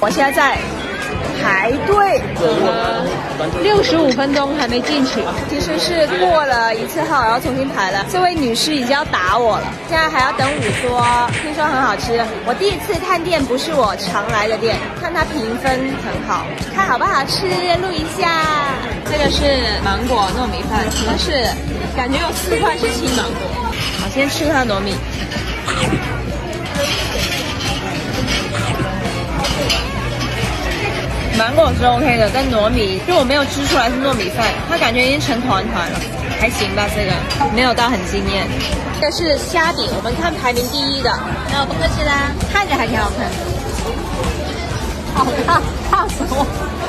我现在在排队，65分钟还没进去。其实是过了一次号，然后重新排了。这位女士已经要打我了，现在还要等5桌，听说很好吃。我第一次探店，不是我常来的店，看它评分很好，看好不好吃，录一下。这个是芒果糯米饭，但是感觉有4块是青芒果。好，先吃它的糯米。芒果是 OK 的，但糯米就我没有吃出来是糯米饭，它感觉已经成团团了，还行吧，这个没有到很惊艳。这是虾饼，我们看排名第1的，那不客气啦，看着还挺好看。好烫，烫死我！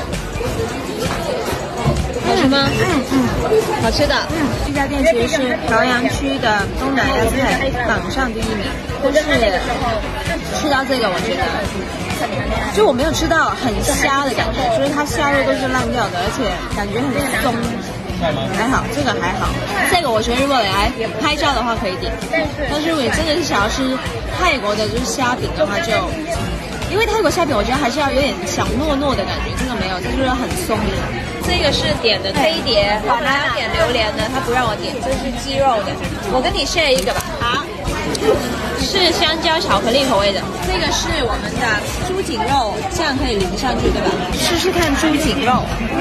好吃吗？好吃的。这家店其实是朝阳区的东南亚菜榜上第1名，但是吃到这个我觉得。就我没有吃到很虾的感觉，就是它虾肉都是烂掉的，而且感觉很松，还好，这个还好。这个我觉得如果来拍照的话可以点，但是如果你真的是想要吃泰国的就是虾饼的话就，因为泰国虾饼我觉得还是要有点小糯糯的感觉，这个没有，这就是很松的。这个是点的飞碟，我本来要点榴莲的，他不让我点，这是鸡肉的，我跟你 share 一个吧。好。是香蕉巧克力口味的，这个是我们的猪颈肉，这样可以淋上去，对吧？试试看猪颈肉。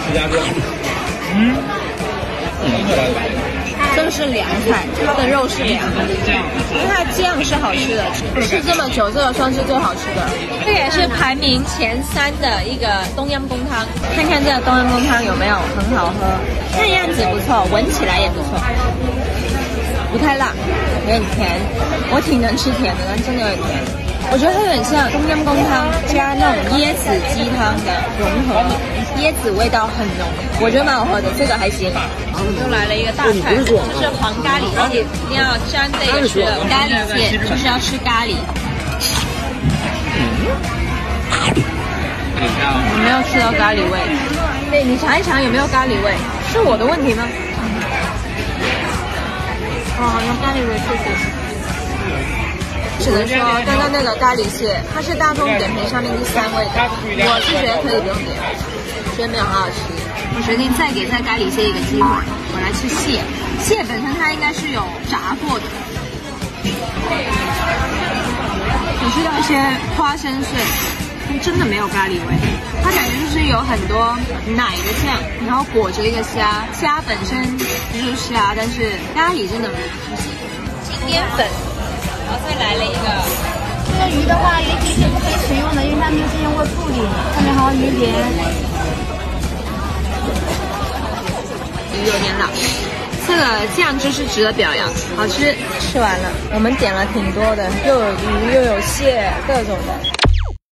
这个是凉菜，它的肉是凉的，因为它的酱是好吃的，吃这么久，这个算是最好吃的。这个也是排名前3的一个冬阴功汤，看看这个冬阴功汤有没有很好喝，看样子不错，闻起来也不错。不太辣，有点甜，我挺能吃甜的，但真的有点甜。我觉得它有点像冬阴功汤加那种椰子鸡汤的融合，椰子味道很浓，我觉得蛮好喝的，这个还行。又来了一个大菜，这是黄咖喱蟹，一定要沾这个吃的咖喱蟹，就是要吃咖喱。我没有吃到咖喱味，对你尝一尝有没有咖喱味？是我的问题吗？好像咖喱味确实，只能说刚刚那个咖喱蟹，它是大众点评上面第3位的，我是觉得可以不用点，觉得没有很好吃。我决定再给咖喱蟹一个机会，我来吃蟹。蟹本身它应该是有炸过的，我吃到一些花生碎，但真的没有咖喱味，它感觉就是有很多奶的酱，然后裹着一个虾，虾本身就是虾，但是咖喱真的不行。金滇粉，然后再来了一个。 这个鱼的话，也挺可以食用的，因为它没有进行过处理，上面还有鱼鳞。 鱼有点老，这个酱汁是值得表扬，好吃。吃完了，我们点了挺多的，又有鱼又有蟹，各种的。